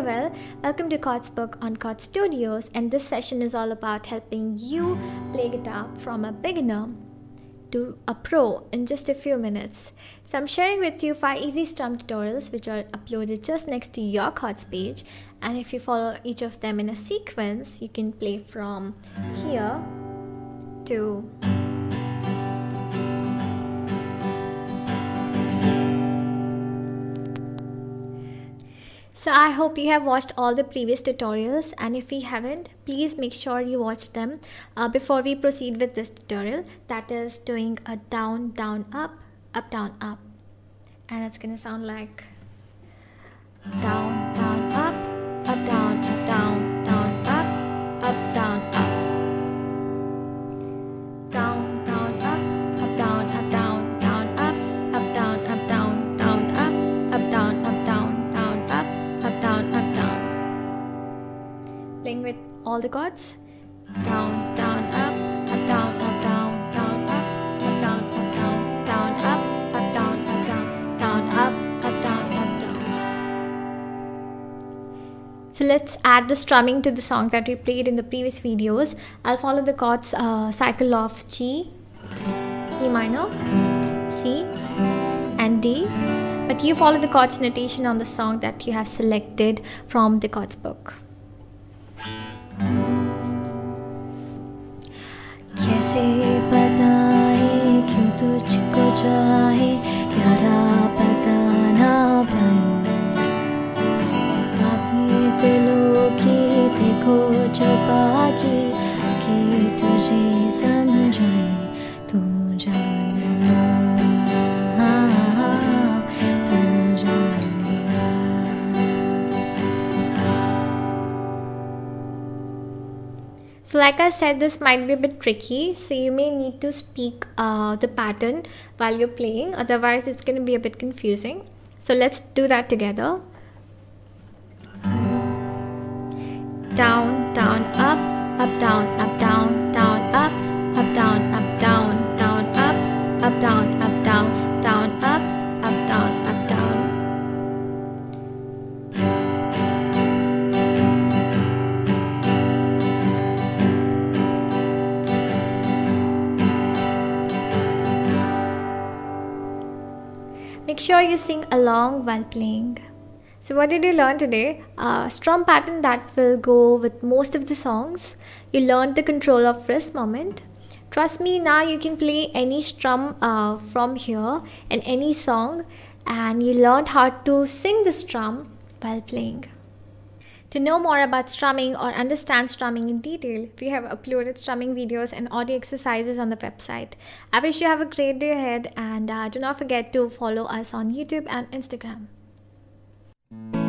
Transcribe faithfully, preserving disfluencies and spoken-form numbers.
well, welcome to Chords Book on Chord Studios, and this session is all about helping you play guitar from a beginner to a pro in just a few minutes. So I'm sharing with you five easy strum tutorials which are uploaded just next to your chords page, and if you follow each of them in a sequence, you can play from here to So I hope you have watched all the previous tutorials, and if you haven't, please make sure you watch them uh, before we proceed with this tutorial, that is doing a down, down, up, up, down, up, and it's gonna sound like down, down, up, up, down, up, down, down, up, up, down, up, down, down, up, up, down, up, down, down, up, up, down, up, down, down, up, up, down, up, down, up, down, up, down. Playing with all the chords. Down, down, up, up, down, up, down, down, up, up, down, up, down, down, up, up, down, up, down, down, up, up, down, up, down. So let's add the strumming to the song that we played in the previous videos. I'll follow the chords uh, cycle of G, E minor, C, and D. But you follow the chords notation on the song that you have selected from the chords book. कैसे बताए क्यों तुझको चाहे यारा पता ना बन अपने दिलों की देखो छुपा के कि तुझे समझूं तू जानना So like I said, this might be a bit tricky, so you may need to speak uh, the pattern while you're playing, otherwise it's going to be a bit confusing. So let's do that together. Down, down, up, up, down, up, down, down, up, up, down, up, down, down, up, up, down, up, down, down, up, up, down, up, down. Make sure you sing along while playing. So what did you learn today? A strum pattern that will go with most of the songs. You learned the control of wrist movement. Trust me, now you can play any strum uh, from here in any song, and you learned how to sing the strum while playing. To know more about strumming or understand strumming in detail, we have uploaded strumming videos and audio exercises on the website. I wish you have a great day ahead, and uh, do not forget to follow us on YouTube and Instagram.